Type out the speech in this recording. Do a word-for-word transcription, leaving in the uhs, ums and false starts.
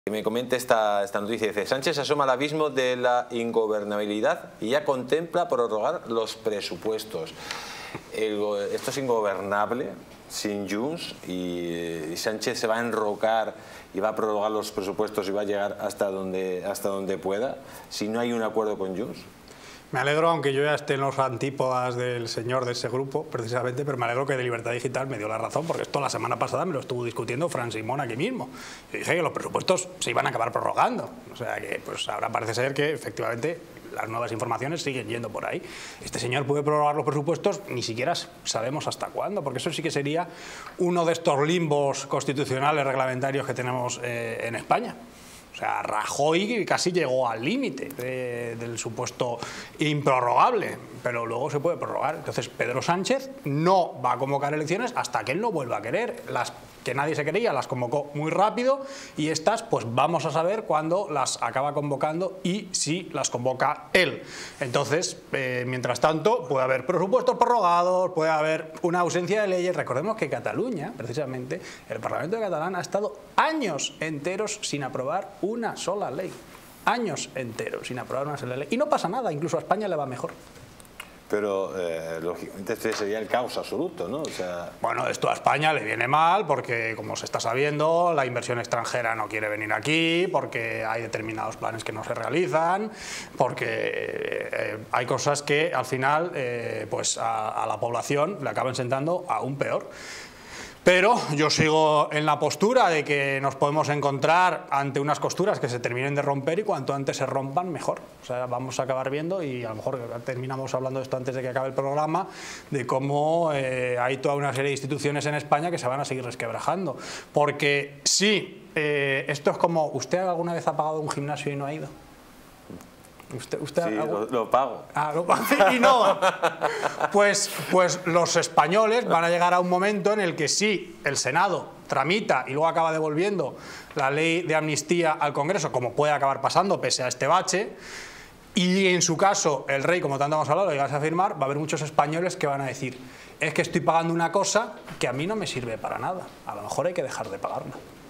Que me comente esta, esta noticia. Dice: Sánchez se asoma al abismo de la ingobernabilidad y ya contempla prorrogar los presupuestos. El, esto es ingobernable sin Junts y, y Sánchez se va a enrocar y va a prorrogar los presupuestos y va a llegar hasta donde, hasta donde pueda si no hay un acuerdo con Junts. Me alegro, aunque yo ya esté en los antípodas del señor de ese grupo, precisamente, pero me alegro que de Libertad Digital me dio la razón, porque esto la semana pasada me lo estuvo discutiendo Fran Simón aquí mismo. Yo dije que los presupuestos se iban a acabar prorrogando. O sea que pues ahora parece ser que efectivamente las nuevas informaciones siguen yendo por ahí. Este señor puede prorrogar los presupuestos, ni siquiera sabemos hasta cuándo, porque eso sí que sería uno de estos limbos constitucionales reglamentarios que tenemos eh, en España. O sea, Rajoy casi llegó al límite de, del supuesto improrrogable, pero luego se puede prorrogar. Entonces Pedro Sánchez no va a convocar elecciones hasta que él no vuelva a querer. Las que nadie se quería las convocó muy rápido y estas pues vamos a saber cuándo las acaba convocando y si las convoca él. Entonces, eh, mientras tanto, puede haber presupuestos prorrogados, puede haber una ausencia de leyes. Recordemos que Cataluña, precisamente, el Parlamento de Catalán ha estado años enteros sin aprobar una sola ley. Años enteros sin aprobar una sola ley. Y no pasa nada, incluso a España le va mejor. Pero, eh, lógicamente, este sería el caos absoluto, ¿no? O sea... Bueno, esto a España le viene mal porque, como se está sabiendo, la inversión extranjera no quiere venir aquí, porque hay determinados planes que no se realizan, porque eh, hay cosas que, al final, eh, pues a, a la población le acaban sentando aún peor. Pero yo sigo en la postura de que nos podemos encontrar ante unas costuras que se terminen de romper y cuanto antes se rompan, mejor. O sea, vamos a acabar viendo, y a lo mejor terminamos hablando de esto antes de que acabe el programa, de cómo eh, hay toda una serie de instituciones en España que se van a seguir resquebrajando. Porque sí, eh, esto es como, ¿usted alguna vez ha pagado un gimnasio y no ha ido? ¿Usted, usted sí, algo? lo, lo pago. Ah, lo pago y no va. Pues, pues los españoles van a llegar a un momento en el que sí, el Senado tramita y luego acaba devolviendo la ley de amnistía al Congreso, como puede acabar pasando pese a este bache, y en su caso el rey, como tanto hemos hablado, lo llegas a firmar, va a haber muchos españoles que van a decir: es que estoy pagando una cosa que a mí no me sirve para nada, a lo mejor hay que dejar de pagarla.